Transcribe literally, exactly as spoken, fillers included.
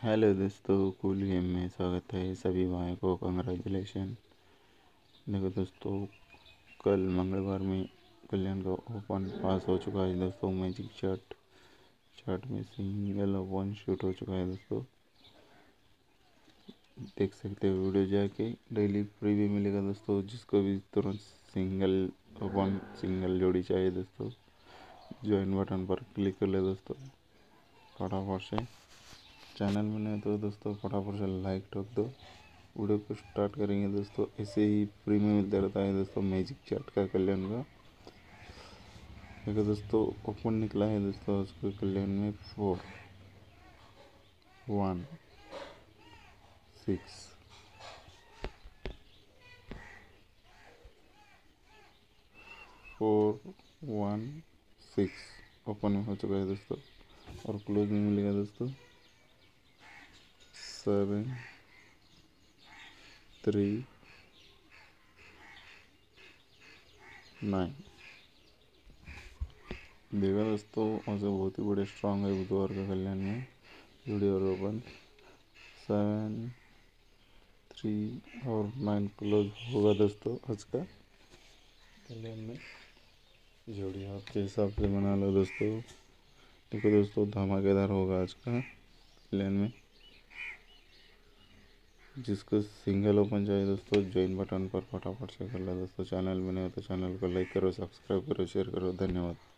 Hello दोस्तों, cool game में स्वागत है सभी भाइयों को। कंग्रेचुलेशन। देखो दोस्तों, कल मंगलवार में कल्याण का ओपन पास हो चुका है दोस्तों। मैजिक चार्ट चार्ट में सिंगल ओपन शूट हो चुका है दोस्तों। देख सकते हो वीडियो जाके। डेली प्रीव्यू मिलेगा दोस्तों। जिसको भी तुरंत सिंगल ओपन सिंगल जोड़ी चाहिए दोस्तों, ज्वाइन बटन पर क्लिक कर ले दोस्तों फटाफट से। चैनल में नहीं तो दोस्तों फटाफट से लाइक ठोक दो। वीडियो को स्टार्ट करेंगे दोस्तों। ऐसे ही फ्री में मिलता रहता है दोस्तों मैजिक चार्ट का कल्याण का। देखो दोस्तों, ओपन निकला है दोस्तों उसको कल्याण में four one six four one six open में हो चुका है दोस्तों। और क्लोज में मिलेगा दोस्तों सेवन थ्री नाइन। देखा दोस्तों, ऐसे बहुत ही बड़े स्ट्रांग है बुधवार का कल्याण में जुड़ी और ओपन सेवन थ्री और नाइन क्लोज होगा दोस्तों आज का कल्याण में। जोड़ी आपके हिसाब से बना लो दोस्तों। देखो दोस्तों, धमाकेदार होगा आज का कल्याण में। जिसको सिंगल ओपन चाहिए दोस्तों, ज्वाइन बटन पर फटाफट से कर लो दोस्तों। चैनल में नहीं हो तो चैनल को लाइक करो, सब्सक्राइब करो, शेयर करो। धन्यवाद।